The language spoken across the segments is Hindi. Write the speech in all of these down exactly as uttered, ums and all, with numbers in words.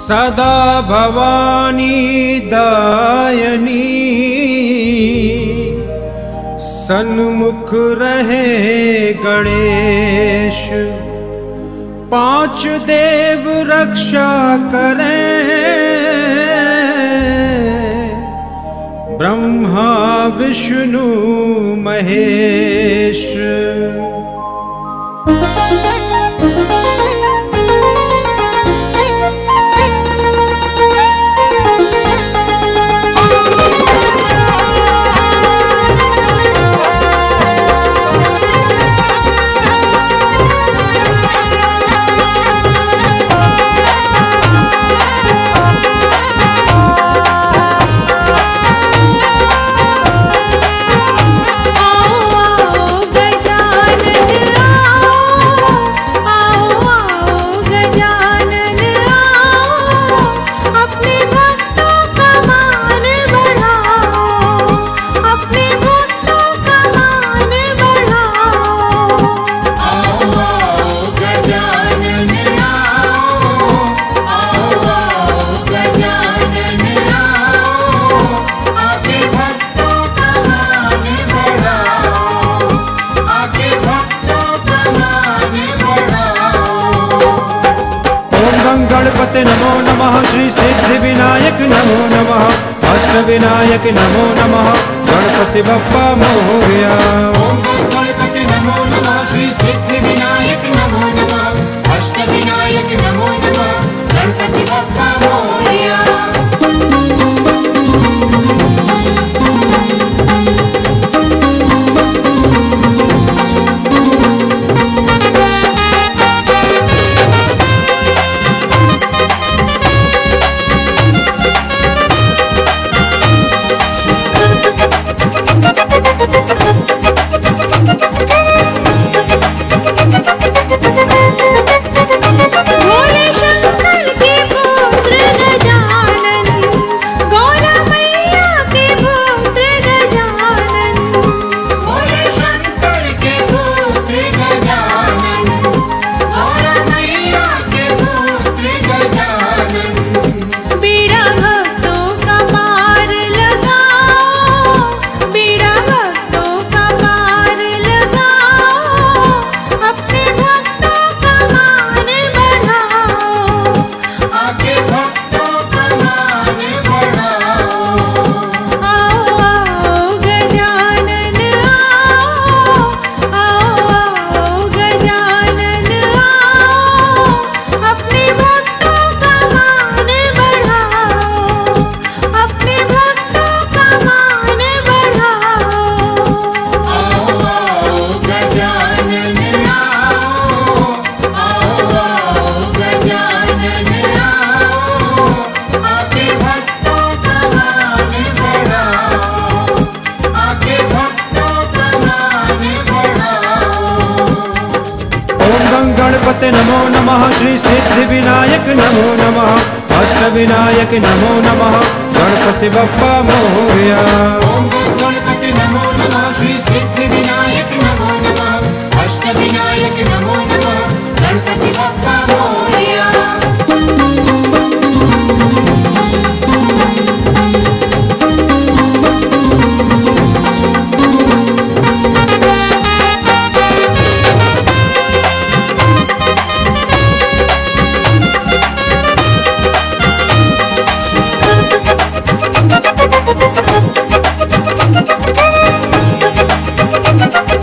सदा भवानी दायनी सन्मुख रहे गणेश। पांच देव रक्षा करें, ब्रह्मा विष्णु महेश। गणपति नमो नमः, श्री सिद्धि विनायक नमो नमः, अष्ट विनायक नमो नमः, गणपति बप्पा मोरया। ओम गणपति नमो नमः, श्री सिद्धि विनायक नमो नमः, अष्ट विनायक नमो नमः, गणपति बप्पा मोरया। गणपति नमो नमः, श्री सिद्धि विनायक नमो नमः, अष्ट विनायक नमो नमः, गणपति बप्पा मोरया। ओम गणपति नमो नमः, श्री सिद्धि विनायक नमो नमः, अष्ट विनायक नमो नमः, गणपति बप्पा मोरया। Thank you.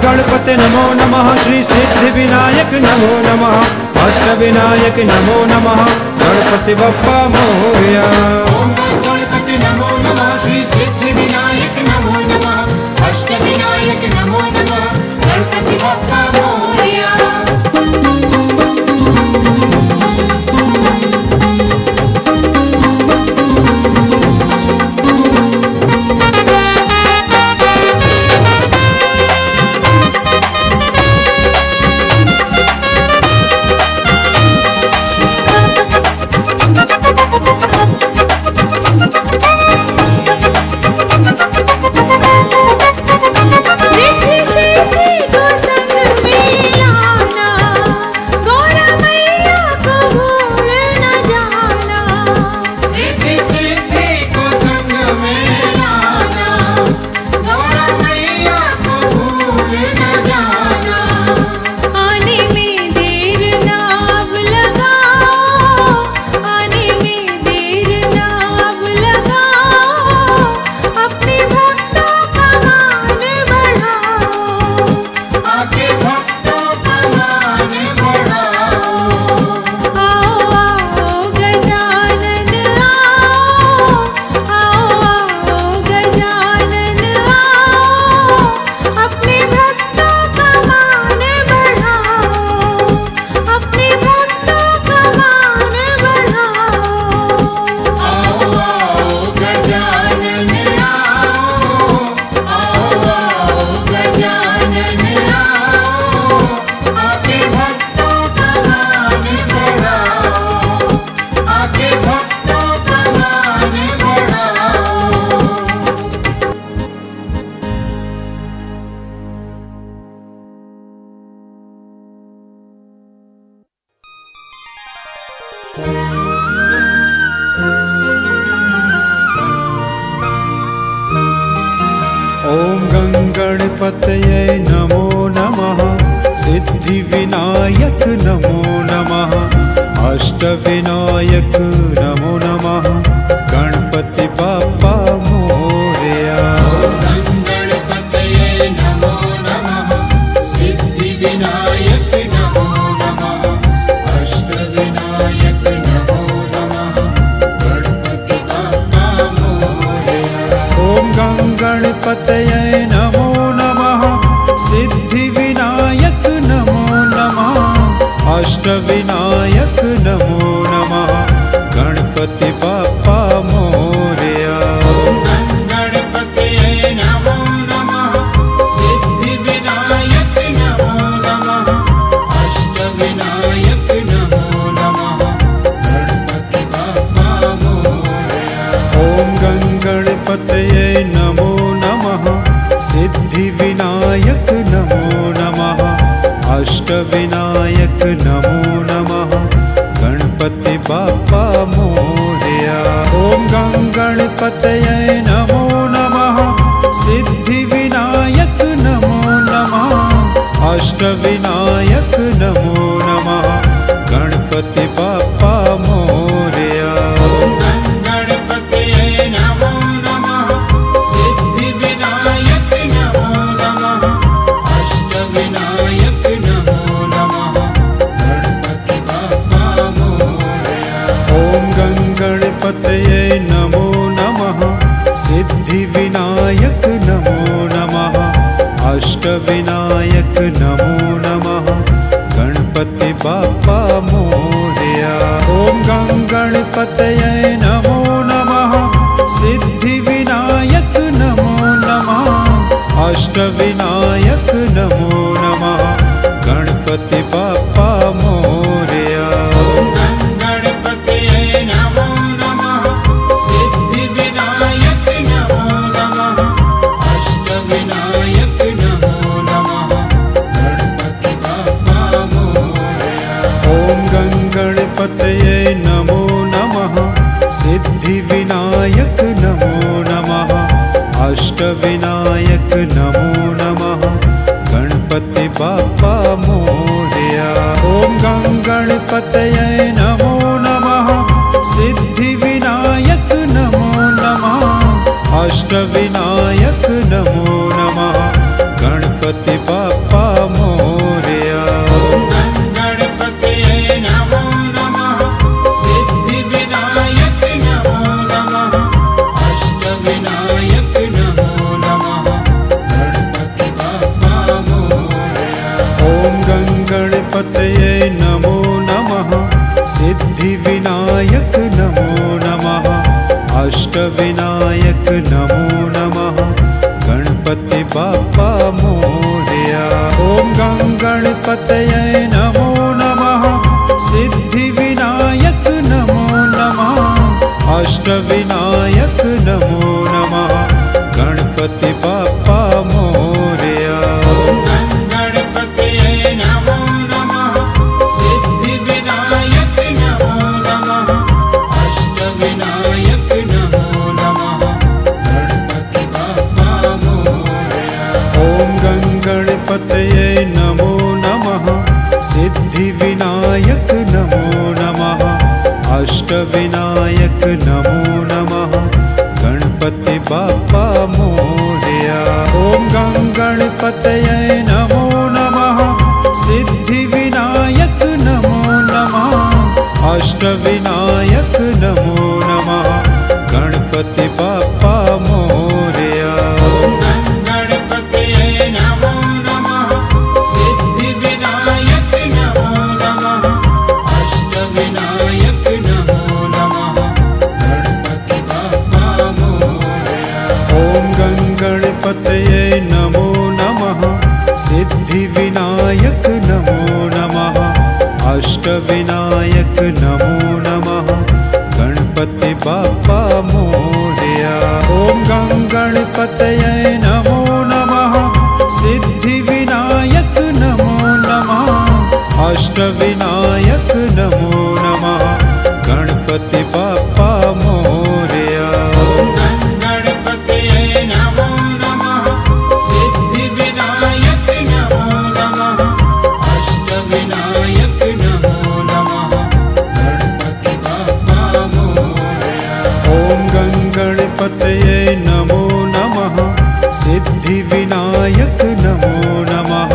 गणपते नमो नमः, श्री सिद्धि विनायक नमो नमः, अष्ट विनायक नमो नमः, गणपति बप्पा मोरया। ओम गणपति नमो नमः, श्री सिद्धि विनायक नमो नमः, अष्ट विनायक नमो नमः, गणपति बप्पा मोरया। ओम गणपतये नमो नमः, सिद्धि विनायक नमो नमः, अष्ट विनायक नमो नमः, गणपति बप्पा मोरया। गणपतये नमो नमः, सिद्धि विनायक नमो नमः, अष्ट विनायक नमो नमः, गणपति बप्पा मोरया। ओम गणपतये नमो नमः, सिद्धि विनायक नमो नमः, अष्ट विनायक नमो नमः, गणपति बप्पा मोरया। गणपतये नमो नमः, सिद्धि विनायक नमो नमः, अष्ट विनायक नमो नमः, गणपति बप्पा मोरया। ओम गणपतये नमो नमः, सिद्धि विनायक नमो नमः, अष्ट विनायक नमो नमः, गणपति बप्पा मोरया। ओम गणपतये नमो नमः, सिद्धि विनायक नमो नमः, अष्ट विनायक नमो नमः, गणपति बप्पा मोरया। गणपतये नमो नमः, सिद्धि विनायक नमो नमः, अष्ट विनायक नमो नमः, गणपति बप्पा मोरया। ओम गणपतये नमो नमः, सिद्धि विनायक नमो नमः, अष्ट विनायक नमो नमः, गणपति बप्पा मोरया। ओम गणपतये नमो नमः, सिद्धि विनायक नमो नमः, अष्ट विनायक नमो नमः, गणपति बप्पा मोरया। गणपतये नमो नमः, सिद्धि विनायक नमो नमः, अष्ट विनायक नमो नमः, गणपति बप्पा मोरया। ओम गणपतये नमो नमः, सिद्धि विनायक नमो नमः, अष्ट विनायक नमो नमः, गणपति बप्पा मोरया। बाप्पा मोरया। गणपतये नमो नमः, सिद्धिविनायक नमो नमः, अष्टविनायक नमो नमः, गणपति बाप्पा मोरया। ओम गंगणपतये नमो नमः, सिद्धिविनायक नमो नमः, अष्टविनायक नमो नमः, गणपति बाप्पा मोरया। ओम गंगणपतये नमो नमः, सिद्धिविनायक नमो नमः, अष्टविनायक नमो नमः, गणपति बाप्पा मोरया। गणपतये नमो नमः, सिद्धिविनायक नमो नमः, अष्टविनायक नमो नमः, गणपति बाप्पा मोरया। ओम गंगणपतये नमो नमः, सिद्धिविनायक नमो नमः, अष्टविनायक नमो नमः, गणपति बाप्पा मोरया। ओम गंगणपतये नमो नमः, सिद्धिविनायक नमो नमः, अष्टविनायक नमो नमः, गणपति बाप्पा मोरया। गणपतये नमो नमः, सिद्धिविनायक नमो नमः, अष्टविनायक नमो नमः, गणपति बाप्पा मोरया। ओम गंगणपतये नमो नमः, सिद्धिविनायक नमो नमः, अष्टविनायक नमो नमः, गणपति बाप्पा मोरया। ओम गंगणपतये नमो नमः, सिद्धिविनायक नमो नमः, अष्टविनायक नमो नमः, गणपति बाप्पा मोरया। गणपतये नमो नमः, सिद्धिविनायक नमो नमः, अष्टविनायक नमो नमः, गणपति बाप्पा मोरया। ओम गंगणपतये नमो नमः, सिद्धिविनायक नमो नमः,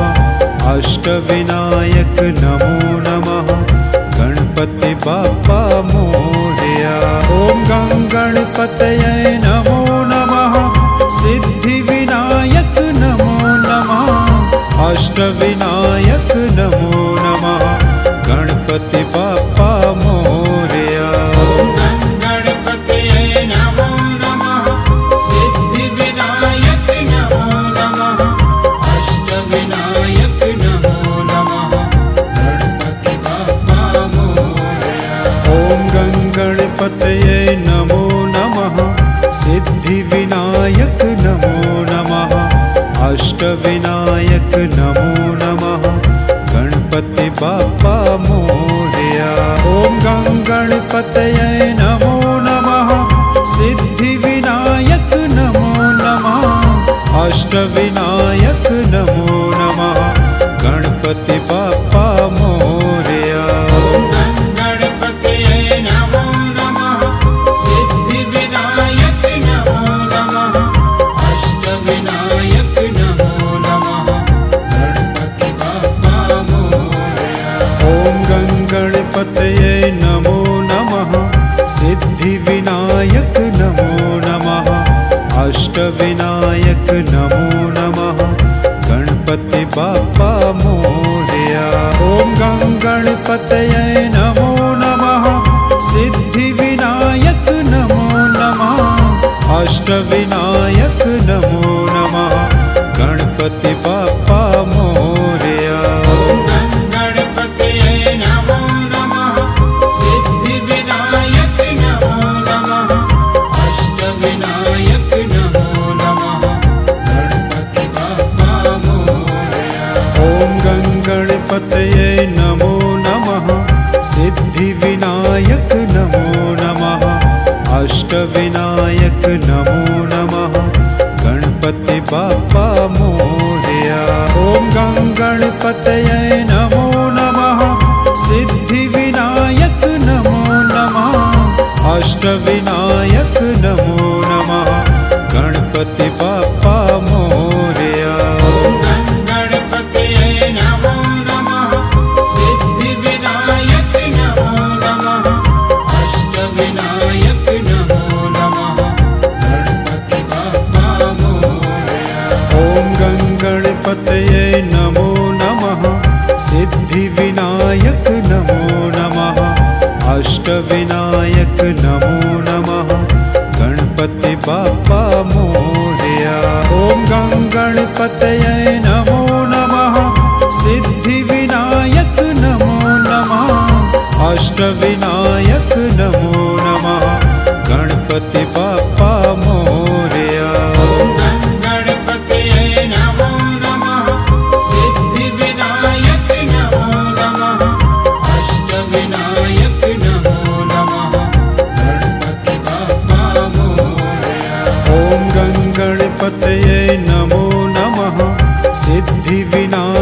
अष्टविनायक नमो नमः, गणपति बाप्पा मोरया। ओम गंगणपतये नमो नमः, सिद्धिविनायक नमो नमः, अष्टविनायक नमो नमः, गणपति बाप्पा मोरया। गणपतये नमो नमः, सिद्धिविनायक नमो नमः, अष्टविनायक नमो नमः, गणपति बाप्पा मोरया। ओम गंगणपतये नमो नमः, सिद्धिविनायक नमो नमः, अष्टविनायक नमो नमः, गणपति बाप्पा मोरया। ओम गंगणपतये नमो नमः, सिद्धिविनायक नमो नमः, अष्टविनायक नमो नमः, गणपति बाप्पा मोरया। गणपतये नमो नमः, सिद्धिविनायक नमो नमः, अष्टविनायक नमो नमः, गणपति बाप्पा मोरया। ओम गंगणपतये नमो नमः, सिद्धिविनायक नमो नमः, अष्टविनायक नमो नमः, गणपति बाप्पा मोरया। ओम गंगणपतये नमो नमः, सिद्धिविनायक नमो नमः, अष्टविनायक नमो नमः, गणपति बाप्पा मोरया। गणपतये नमो नमः, सिद्धिविनायक नमो नमः, अष्टविनायक नमो नमः, गणपति बाप्पा मोरया। ओम गंगणपतये नमो नमः, सिद्धिविनायक नमो नमः, अष्टविनायक नमो नमः,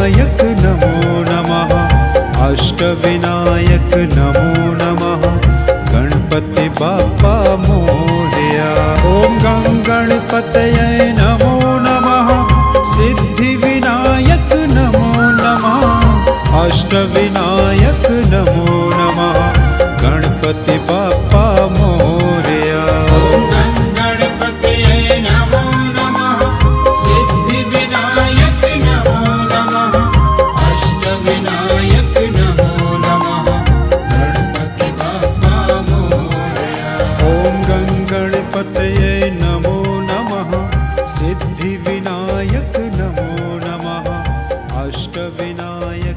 विनायक नमो नमः अष्टविनायक नमो नमः गणपति बाप्पा मोरया। ओम गं गणपतये नमो नमः सिद्धिविनायक नमो नमः अष्टविनायक नमो नमः गणपति बाप्पा मोरया। ओम गं गणपतये नमो नमः सिद्धिविनायक नमो नमः अष्टविनायक नमो नमः गणपति बाप्पा मोरया। ओम गं गणपतये नमो नमः सिद्धिविनायक नमो नमः अष्टविनायक